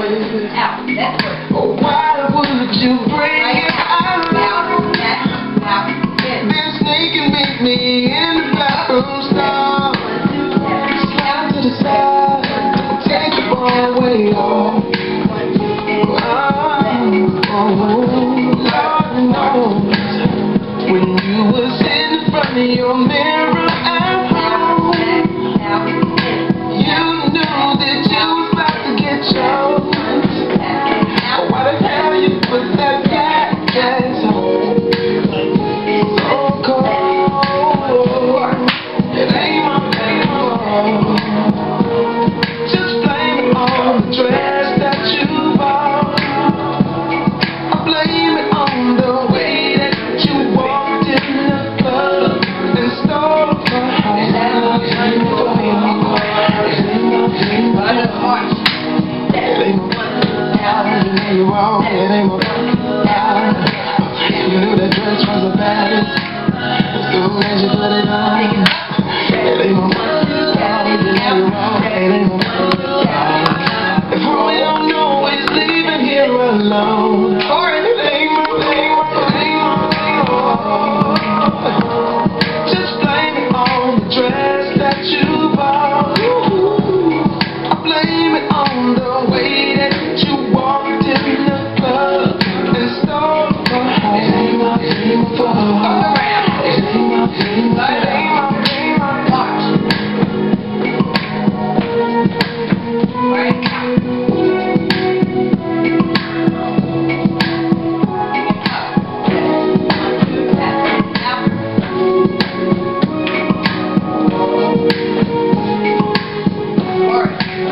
Out. That's where. Why would you bring it out? Out. Then sneak and meet me in the bathroom stall. Slide to the side, take your ball away, y'all. Lord knows, when you was in front of your mirror at home, you knew that you was about to get chose. Why the hell you put that black dress on? So cold, it ain't my fault. Just blame it on the dress that you bought. I blame it on the way that you walked in the club and stole my heart. It ain't my fault. You're wrong, it ain't my fault. You knew that dress was the baddest as soon as you put it on. It ain't my fault. You're wrong, it ain't my fault. If all we don't know is leaving here alone, or it ain't my fault. Just blame it on the dress that you bought. I blame it on the way that you walked in the club and stole my heart. It ain't my fault. It ain't my fault.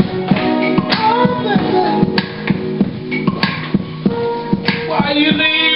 Why you leave?